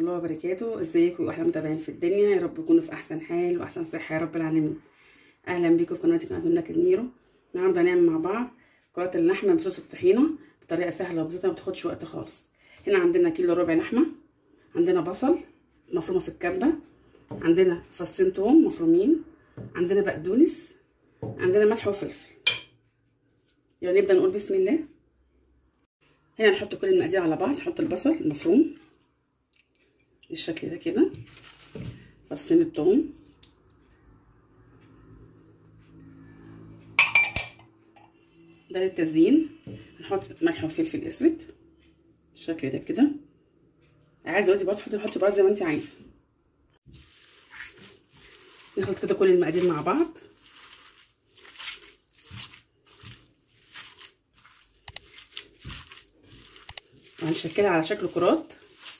الله وبركاته. ازيكم واحلى متابعين في الدنيا، يا رب يكونوا في احسن حال واحسن صحه يا رب العالمين. اهلا بيكم في قناتي قناه نكهات ميرو. النهارده هنعمل مع بعض كرات اللحمه بصوص الطحينه بطريقه سهله وبسيطه ما بتاخدش وقت خالص. هنا عندنا كيلو ربع لحمه، عندنا بصل مفرومه في الكبه، عندنا فصين توم مفرومين، عندنا بقدونس، عندنا ملح وفلفل. يلا نبدا نقول بسم الله. هنا نحط كل المقادير على بعض. نحط البصل المفروم بالشكل ده كده، فصين الثوم، ده للتزيين. نحط ملح وفلفل اسود بالشكل ده كده. عايزه اقول برضه حطي برضه زي ما انت عايزه. نخلط كده كل المقادير مع بعض. وهنشكلها على شكل كرات.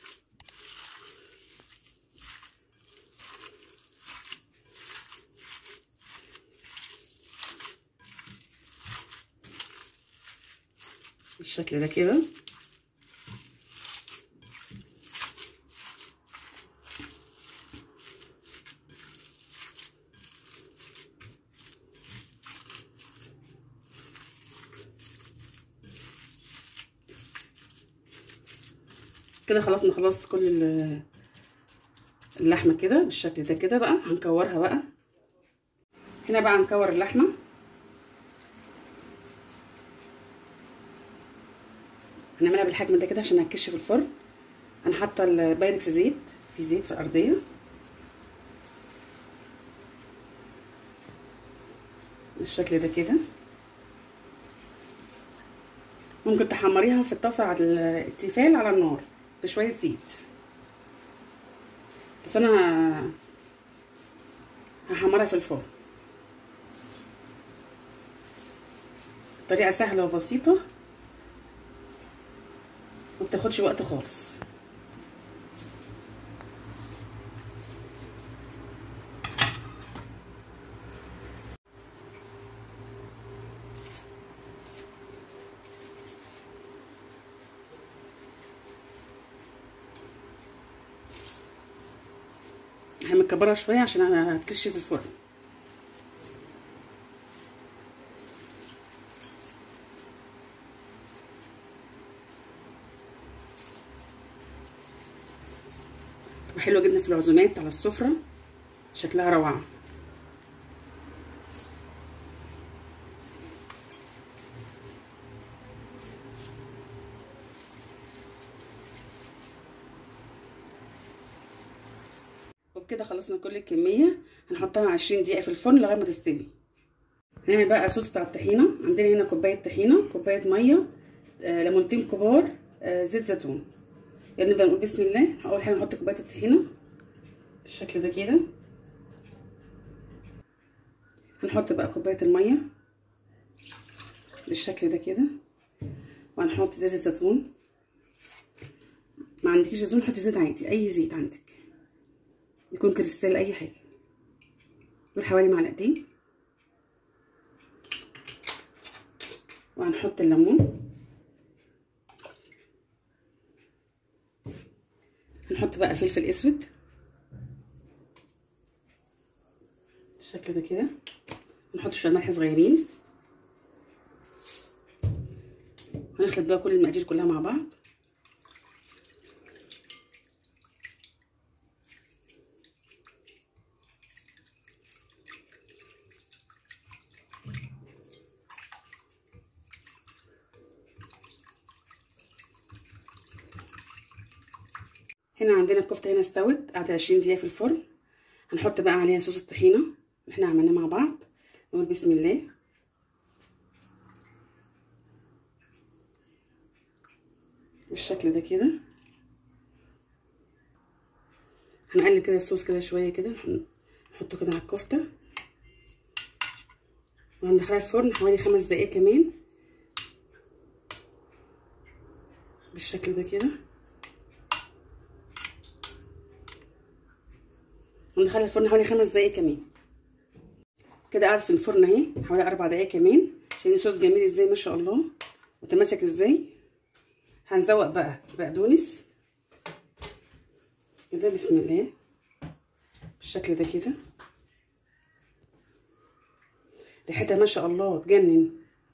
بالشكل ده كده. كده خلاص كل اللحمه كده بالشكل ده كده. بقى هنكورها بقى. هنا بقى هنكور اللحمه. هنعملها بالحجم ده كده عشان هتكش في الفرن. انا حاطه البايركس زيت، في زيت في الارضيه بالشكل ده كده. ممكن تحمريها في الطاسه على التيفال على النار بشويه زيت، بس انا هحمرها في الفرن. طريقه سهله وبسيطه ومبتاخدش وقت خالص. احنا مكبرها شويه عشان انا هتكش في الفرن. وحلوه جدا في العزومات على السفره، شكلها روعه. وبكده خلصنا كل الكميه. هنحطها 20 دقيقه في الفرن لغايه ما تستوي. هنعمل بقى الصوص بتاع الطحينه. عندنا هنا كوبايه طحينه، كوبايه ميه، ليمونتين كبار، زيت زيتون. يلا نبدا نقول بسم الله. اول حاجه نحط كوبايه الطحينه بالشكل ده كده. هنحط بقى كوبايه الميه بالشكل ده كده، وهنحط زيت زيتون. ما عندكيش زيتون حطي زيت عادي، اي زيت عندك يكون كريستال اي حاجه. دول حوالي معلقتين. وهنحط الليمون. هنحط بقى فلفل اسود بالشكل ده كده. هنحط شويه ملح صغيرين. هنخلط بقى كل المقادير كلها مع بعض. هنا عندنا الكفته هنا استوت، قعدت 20 دقيقه في الفرن. هنحط بقى عليها صوص الطحينه اللي احنا عملناه مع بعض. نقول بسم الله. بالشكل ده كده. هنقلب كده الصوص كده شويه كده، نحطه كده على الكفته. وهندخلها الفرن حوالي 5 دقايق كمان بالشكل ده كده. هندخلها الفرن حوالي 5 دقايق كمان كده. قعدت في الفرن اهي حوالي 4 دقايق كمان. شايفين الصوص جميل ازاي ما شاء الله متماسك ازاي. هنزوق بقى بقدونس كده بسم الله بالشكل ده كده. ريحتها ما شاء الله تجنن،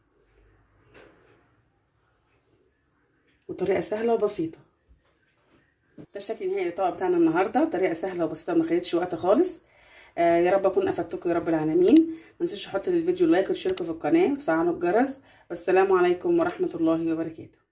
وطريقه سهله وبسيطه. ده الشكل النهائي للطبق بتاعنا النهارده، طريقه سهله وبسيطه ما خدتش وقت خالص. يا رب اكون افدتكم يا رب العالمين. ما تنسوش تحطوا للفيديو لايك وتشتركوا في القناه وتفعلوا الجرس. والسلام عليكم ورحمه الله وبركاته.